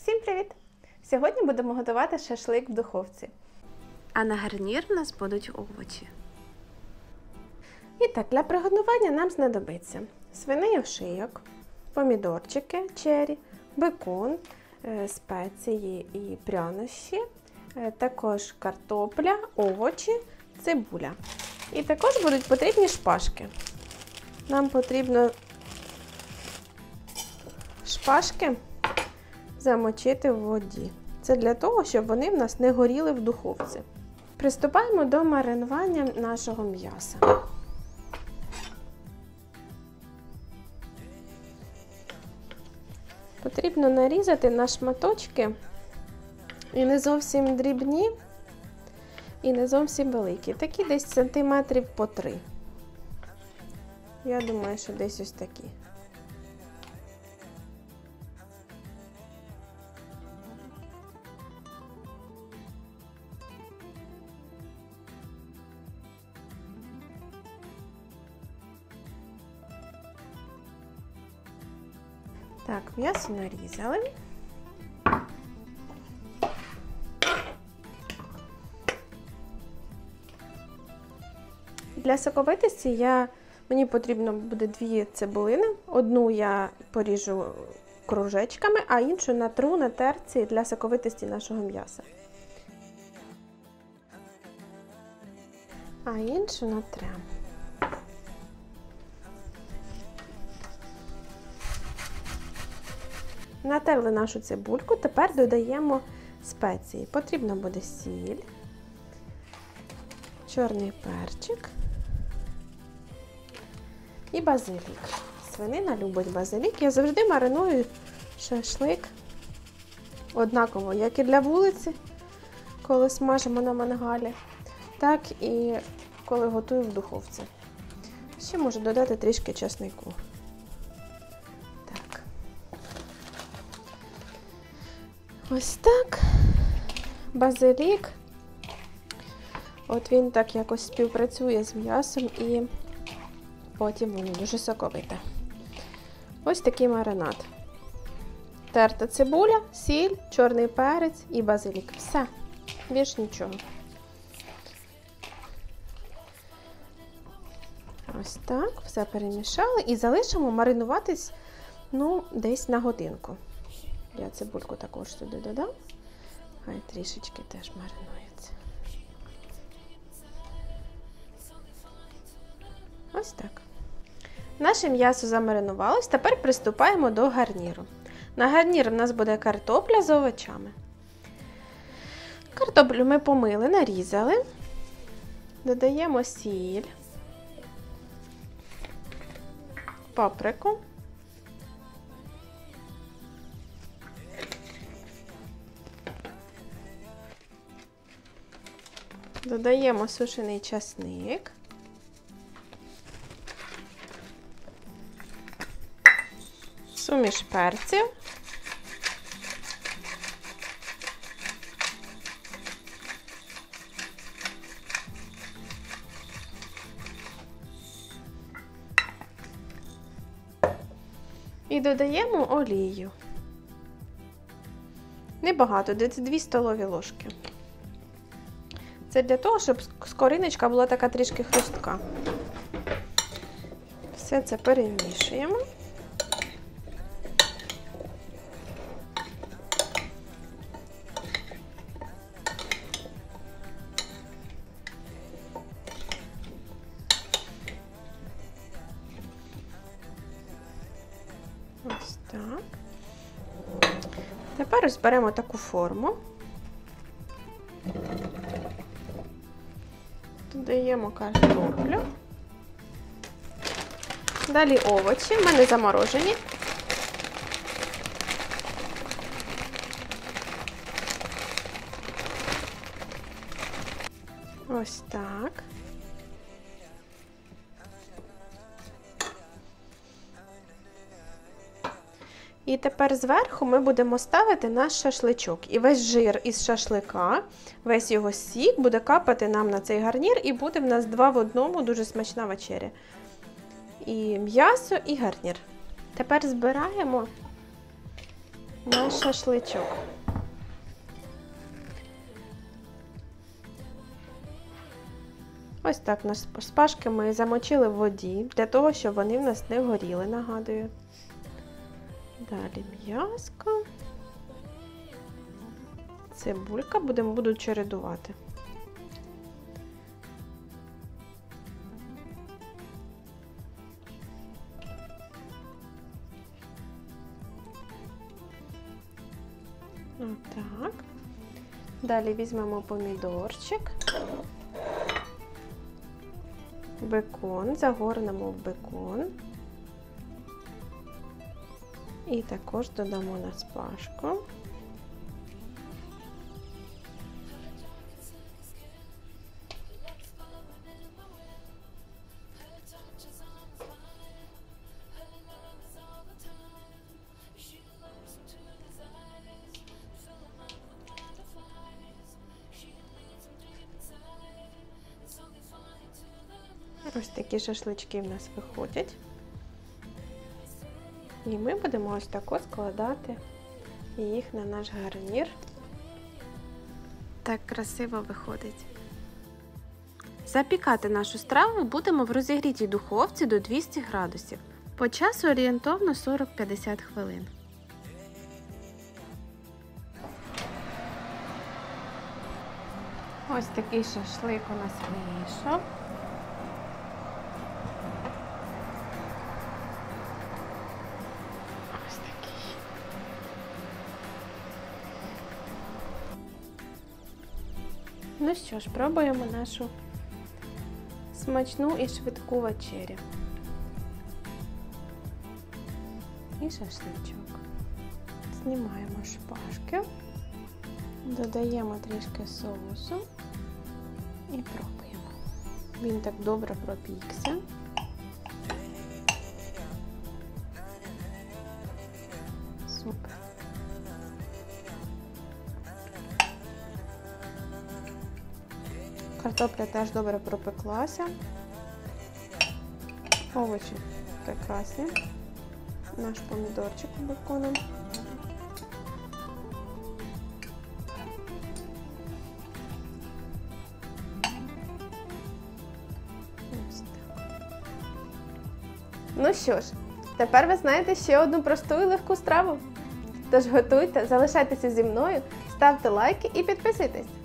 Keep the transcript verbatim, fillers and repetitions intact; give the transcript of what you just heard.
Всім привіт! Сьогодні будемо готувати шашлик в духовці. А на гарнір у нас будуть овочі. І так, для приготування нам знадобиться свиний ошийок, помідорчики черрі, бекон, спеції і прянощі, також картопля, овочі, цибуля. І також будуть потрібні шпажки. Нам потрібно шпажки замочити в воді. Це для того, щоб вони в нас не горіли в духовці. Приступаємо до маринування нашого м'яса. Потрібно нарізати на шматочки і не зовсім дрібні, і не зовсім великі. Такі десь сантиметрів по три. Я думаю, що десь ось такі. Так, м'ясо нарізали. Для соковитості я, мені потрібно буде дві цибулини. Одну я поріжу кружечками, а іншу натру на терці для соковитості нашого м'яса. А іншу натрем. Натерли нашу цибульку, тепер додаємо спеції. Потрібно буде сіль, чорний перчик і базилік. Свинина любить базилік. Я завжди мариную шашлик однаково, як і для вулиці, коли смажимо на мангалі, так і коли готую в духовці. Ще можу додати трішки чеснику. Ось так, базилік, от він так якось співпрацює з м'ясом і потім воно дуже соковите. Ось такий маринад. Терта цибуля, сіль, чорний перець і базилік. Все, більш нічого. Ось так, все перемішали і залишимо маринуватись, ну, десь на годинку. Я цибульку також сюди додам, хай трішечки теж маринується. Ось так. Наше м'ясо замаринувалось, тепер приступаємо до гарніру. На гарнір у нас буде картопля з овочами. Картоплю ми помили, нарізали, додаємо сіль, паприку, додаємо сушений часник, суміш перців, і додаємо олію. Небагато, десь дві столові ложки. Це для того, щоб скориночка була така трішки хрустка. Все це перемішуємо. Ось так. Тепер ось беремо таку форму. Додаємо картоплю, далі овочі, в мене заморожені. Ось так. І тепер зверху ми будемо ставити наш шашличок. І весь жир із шашлика, весь його сік буде капати нам на цей гарнір, і буде в нас два в одному, дуже смачна вечеря. І м'ясо, і гарнір. Тепер збираємо наш шашличок. Ось так наші шпажки ми замочили в воді, для того, щоб вони в нас не горіли, нагадую. Далі м'яско. Цибулька, будемо буду чередувати. Отак. Далі візьмемо помідорчик. Бекон, загорнемо в бекон. І також додамо на шпажку. Ось такі шашлички в нас виходять. І ми будемо ось тако складати їх на наш гарнір. Так красиво виходить. Запікати нашу страву будемо в розігрітій духовці до двісті градусів. По часу орієнтовно сорок-п'ятдесят хвилин. Ось такий шашлик у нас вийшов. Ось такий. Ну що ж, пробуємо нашу смачну і швидку вечерю. І шашличок. Знімаємо шпажки, додаємо трішки соусу і пробуємо. Він так добре пропікся. Супер. Картопля теж добре пропеклася. Овочі прекрасні. Наш помідорчик з беконом. Ось так. Ну що ж, тепер ви знаєте ще одну просту і легку страву. Тож готуйте, залишайтеся зі мною, ставте лайки і підписуйтесь.